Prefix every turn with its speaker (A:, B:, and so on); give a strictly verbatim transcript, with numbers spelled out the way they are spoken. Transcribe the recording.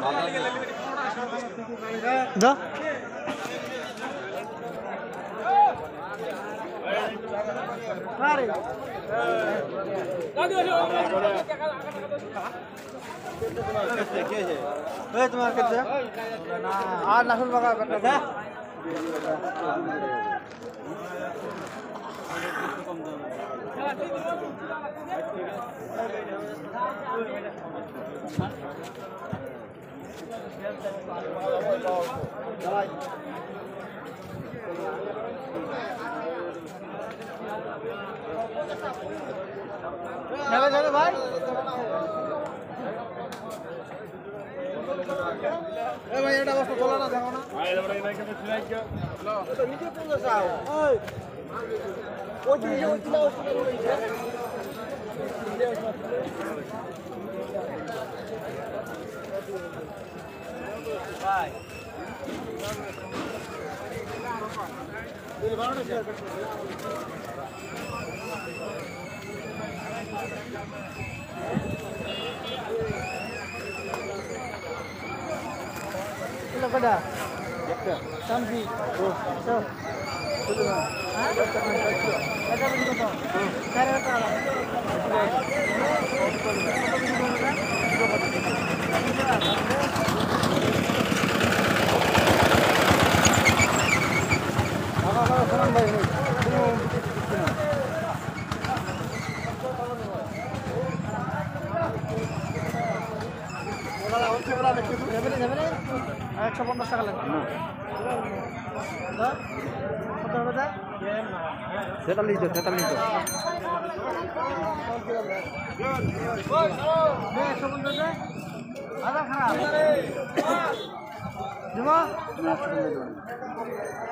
A: দা আরে এই তোমার কাছে না আর লাখুল বাগা করতে যাবে যাবে ভাই এ ভাই এটা অবস্থা বলা না দেখো না ভাই এটা ভাই কেন ফ্লাই গিয়া হ্যালো তো নিচে পড়ে যাও ওই ওই দিকে ওই দিকে ভাই দিল বারো শেয়ার করতে Kilo kada? Yakta. Sambi. Oh, so. Kilo na. Ha? Yakta man kacho. Kada man ko. Kare ta. Aga aga salam bhai. একশো পঞ্চাশ টাকা লাগবে কত হবে তা তেতাল্লিশ তো তেতাল্লিশ তো একশো পঞ্চাশ আধা খারাপ